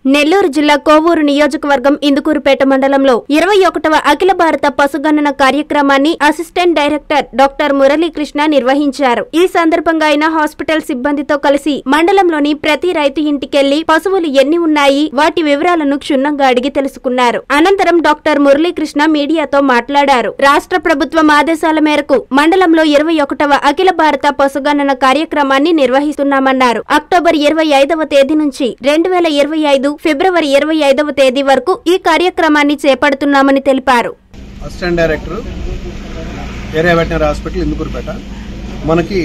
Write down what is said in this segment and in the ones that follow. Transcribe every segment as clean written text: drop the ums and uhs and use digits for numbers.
నెల్లూరు జిల్లా కోవూరు నియోజకవర్గం ఇందుకూరుపేట మండలంలో 21వ అఖిల భారత పశుగణన కార్యక్రమాన్ని అసిస్టెంట్ డైరెక్టర్ డాక్టర్ మురళీకృష్ణ నిర్వహించారు. ఈ సందర్భంగా ఆయన హాస్పిటల్ సిబ్బందితో కలిసి మండలంలోని ప్రతి రైతు ఇంటికెళ్లి పశువులు ఎన్ని ఉన్నాయి, వాటి వివరాలను క్షుణ్ణంగా అడిగి తెలుసుకున్నారు. అనంతరం డాక్టర్ మురళీకృష్ణ మీడియాతో మాట్లాడారు. రాష్ట్ర ప్రభుత్వం ఆదేశాల మేరకు మండలంలో 21వ అఖిల భారత పశుగణన కార్యక్రమాన్ని నిర్వహిస్తున్నామన్నారు. అక్టోబర్ 25వ తేదీ నుంచి 2025 ఫిబ్రవరి 25వ తేదీ వరకు ఈ కార్యక్రమాన్ని చేపడుతున్నామని తెలిపారు. Assistant director area veterinary hospital Indukurupeta మనకి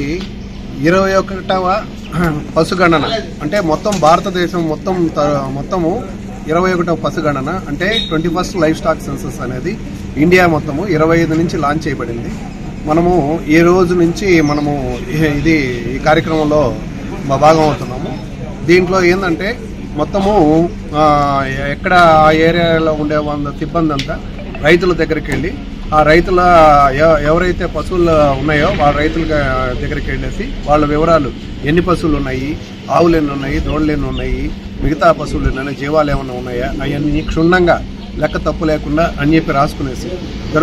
21వ పశుగణన అంటే మొత్తం భారతదేశం మొత్తము 21వ పశుగణన అంటే 21st లైఫ్ స్టాక్ సెన్సస్ అనేది ఇండియా మొత్తము 25 నుంచి లాంచ్ చేయబడింది. మనము ఈ రోజు నుంచి మనము ఈ కార్యక్రమంలో భాగం అవుతున్నాము. దీంట్లో ఏంటంటే మొత్తము ఎక్కడ ఆ ఏరియాలో ఉండే సిబ్బంది అంతా రైతుల దగ్గరికి వెళ్ళి ఆ రైతుల ఎవరైతే పశువులు ఉన్నాయో వాళ్ళ రైతుల దగ్గరికి వెళ్ళేసి వాళ్ళ వివరాలు, ఎన్ని పశువులు ఉన్నాయి, ఆవులు ఎన్ని ఉన్నాయి, దోళ్ళు ఎన్ని ఉన్నాయి, మిగతా పశువులు ఎన్ని, జీవాలు ఏమైనా ఉన్నాయా, అవన్నీ క్షుణ్ణంగా లెక్క తప్పు లేకుండా అని చెప్పి రాసుకునేసి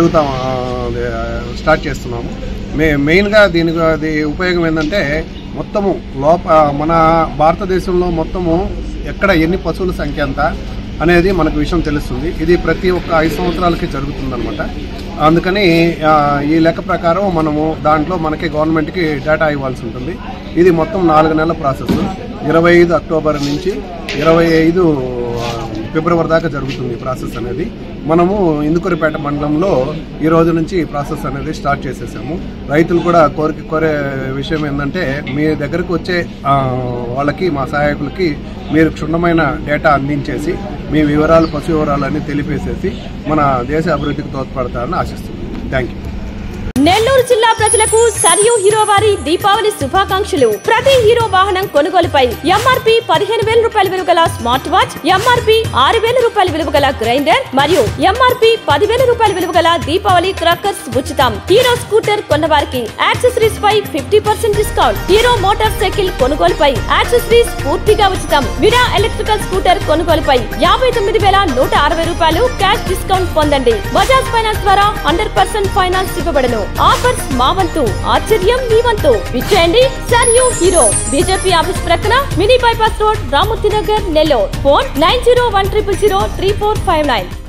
స్టార్ట్ చేస్తున్నాము. మెయిన్గా దీనికి ఉపయోగం ఏంటంటే మొత్తము మన భారతదేశంలో మొత్తము ఎక్కడ ఎన్ని పశువుల సంఖ్య ఎంత అనేది మనకు విషయం తెలుస్తుంది. ఇది ప్రతి ఒక్క 5 సంవత్సరాలకి జరుగుతుందన్నమాట. అందుకని ఈ లెక్క ప్రకారం మనము దాంట్లో మనకి గవర్నమెంట్కి డేటా ఇవ్వాల్సి ఉంటుంది. ఇది మొత్తం 4 నెలల ప్రాసెస్. 25 అక్టోబర్ నుంచి 25 ఫిబ్రవరి దాకా జరుగుతుంది ఈ ప్రాసెస్ అనేది. మనము ఇందుకూరుపేట మండలంలో ఈ రోజు నుంచి ఈ ప్రాసెస్ అనేది స్టార్ట్ చేసేసాము. రైతులు కూడా కోరే విషయం ఏంటంటే మీ దగ్గరకు వచ్చే వాళ్ళకి, మా సహాయకులకి మీరు క్షుణ్ణమైన డేటా అందించేసి మీ వివరాలు, పశు వివరాలన్నీ తెలిపేసేసి మన దేశ అభివృద్ధికి తోడ్పడతారని ఆశిస్తున్నాను. Thank you. నెల్లూరు జిల్లా ప్రజలకు సరియు హీరో వారి దీపావళి శుభాకాంక్షలు. ప్రతి హీరో వాహనం కొనుగోలుపై ఎంఆర్పి 15,000 రూపాయల విలువ గల స్మార్ట్ వాచ్, ఎంఆర్పి 6,000 రూపాయల విలువ గల గ్రైండర్ మరియు ఎంఆర్పి 10,000 రూపాయల విలువ గల దీపావళి క్రాకర్స్ ఉచితం. హీరో స్కూటర్ కొన్నవారికి యాక్సెసరీస్ పై 50% డిస్కౌంట్. హీరో మోటార్ సైకిల్ కొనుగోలుపై యాక్సెసరీస్ పూర్తిగా ఉచితం. విరా ఎలక్ట్రికల్ స్కూటర్ కొనుగోలుపై 59,160 రూపాయలు క్యాష్ డిస్కౌంట్ పొందండి. బజాజ్ ఫైనాన్స్ ద్వారా 100% ఫైనాన్స్ ఇవ్వబడను. ఆఫర్స్ మా వంతు, ఆశ్చర్యం మీ వంతు. విచ్చేయండి సరియు హీరో, బీజేపీ ఆఫీస్ ప్రక్కన, mini bypass road, Ramurthy Nagar, Nellore. Phone 9010003459.